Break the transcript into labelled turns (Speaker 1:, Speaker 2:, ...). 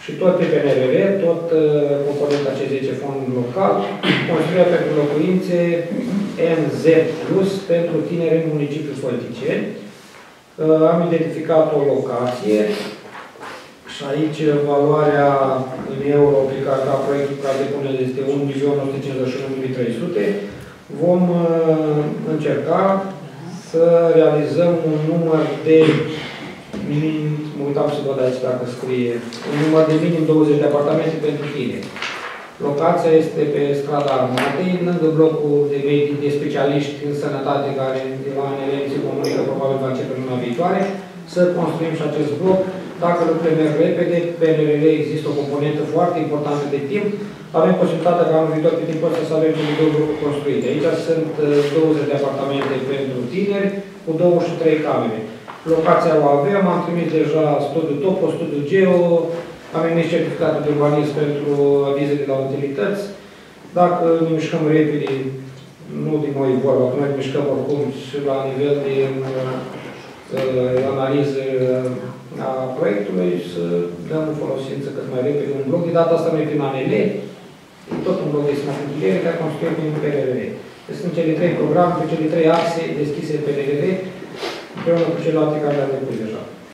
Speaker 1: Și tot pe PNRR, tot componenta C10 fond local, construirea pentru locuințe NZ Plus pentru tineri în municipiul Fălticeni. Am identificat o locație și aici valoarea în euro aplicată la proiectul care depune este 1.151.300. Vom încerca să realizăm un număr de mă uitam să văd aici dacă scrie, un număr de minim 20 de apartamente pentru tineri. Locația este pe strada Armatei, lângă blocul de medii de specialiști în sănătate care de la ANL se comunică, probabil va începe luna viitoare, să construim și acest bloc. Dacă lucrurile merg repede, pe PNRR există o componentă foarte importantă de timp. Avem posibilitatea ca anul viitor pe timpul ăsta să avem cele două blocuri construite. Aici sunt 20 de apartamente pentru tineri cu 23 camere. Locația o avem, am trimis deja studiul TOPO, studiul GEO, am emis certificatul de urbanism pentru avize de la utilități. Dacă ne mișcăm repede, nu din noi vorba, că noi ne mișcăm oricum și la nivel de analiză a proiectului, să dăm în folosință cât mai repede un bloc. De data asta noi prin ANL, tot un bloc de simplificare care construim prin PNRR. Deci sunt cele 3 programe, cele 3 axe deschise PNRR, împreună cu celelalte care le-am depus deja.